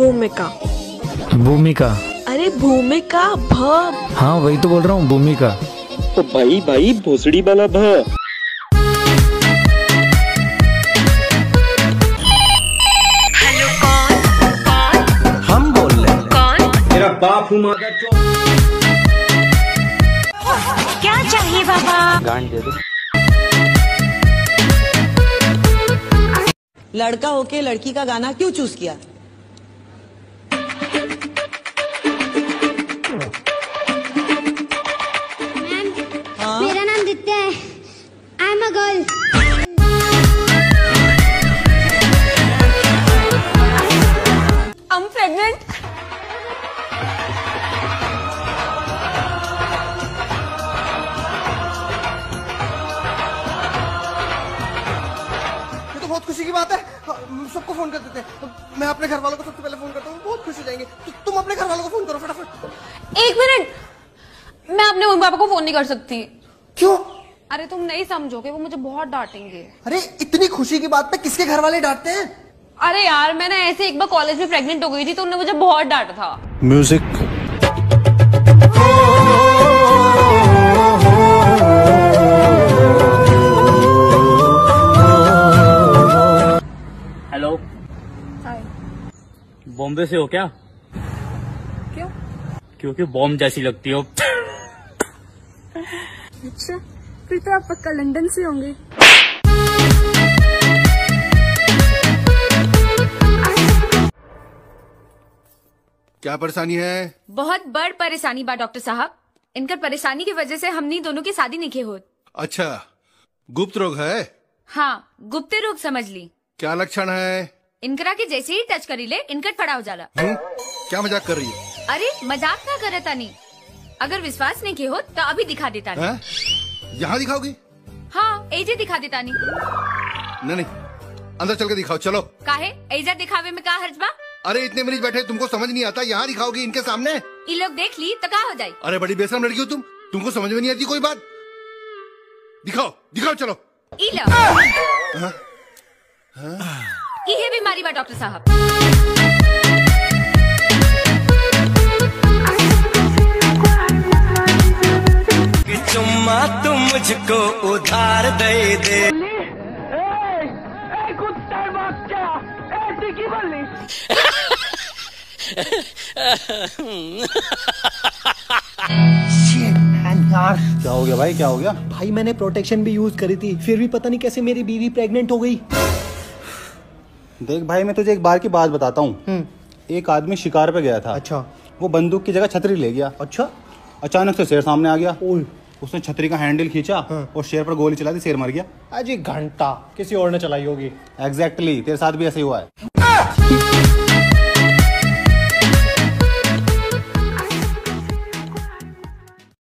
भूमिका। भूमिका? अरे भूमिका भ। हाँ वही तो बोल रहा हूँ, भूमिका। तो भाई भोसड़ी वाला भ। हेलो कौन? हम बोल रहे हैं। कौन? मेरा बाप हूँ माता चो। क्या चाहिए बाबा? गांड दे दो। लड़का होके लड़की का गाना क्यों चूज किया? मैम, मेरा नाम दित्य है। I am a girl. I'm pregnant. ये तो बहुत खुशी की बात है। सबको फोन कर देते हैं। मैं अपने घर वालों को सबसे पहले फोन करता हूँ, बहुत खुश हो जाएंगे। तुम अपने घर वालों को फोन करो फटाफट। एक मिनट, मैं अपने मम्मी पापा को फोन नहीं कर सकती। क्यों? अरे तुम नहीं समझोगे, वो मुझे बहुत डांटेंगे। अरे इतनी खुशी की बात पे किसके घर वाले डांटते हैं? अरे यार, मैंने ऐसे एक बार कॉलेज में प्रेग्नेंट हो गई थी तो उन्होंने मुझे बहुत डांटा था। म्यूजिक। हेलो। हाय। बॉम्बे से हो क्या? क्यों? क्योंकि बॉम्ब जैसी लगती हो। अच्छा, फिर तो आप पक्का लंदन से होंगे। क्या परेशानी है? बहुत बड़ परेशानी बा डॉक्टर साहब। इनकर परेशानी की वजह से हमनी दोनों की शादी नहीं होत। अच्छा, गुप्त रोग है? हाँ, गुप्त रोग समझ ली। क्या लक्षण है? इनकरा के जैसे ही टच करी ले इनकट फड़ा हो जाला। क्या मजाक कर रही है? अरे मजाक ना करता नहीं। अगर विश्वास नहीं के हो तो अभी दिखा देता नहीं। यहाँ दिखाओगी? हाँ, एजे दिखा देता नहीं। नहीं, अंदर चल के दिखाओ, चलो। काहे? एजा दिखावे में का हर्ज बा? अरे इतने मरीज बैठे, तुमको समझ नहीं आता? यहाँ दिखाओगी इनके सामने? ये लोग देख ली तो का हो जाये? अरे बड़ी बेशरम लड़की हो तुम, तुमको समझ में नहीं आती कोई बात? दिखाओ दिखाओ, चलो। ये बीमारी बा डॉक्टर साहब। कि चुम्मा तुम मुझको उधार दे दे। क्या हो गया भाई, क्या हो गया? भाई मैंने प्रोटेक्शन भी यूज करी थी, फिर भी पता नहीं कैसे मेरी बीवी प्रेग्नेंट हो गई। देख भाई, मैं तुझे एक बार की बात बताता हूँ। एक आदमी शिकार पे गया था। अच्छा। वो बंदूक की जगह छतरी ले गया। अच्छा। अचानक से शेर सामने आ गया। उसने छतरी का हैंडल खींचा और शेर पर गोली चला दी, शेर मर गया। अजी घंटा किसी और ने चलाई होगी। एग्जैक्टली, तेरे साथ भी ऐसे ही हुआ है।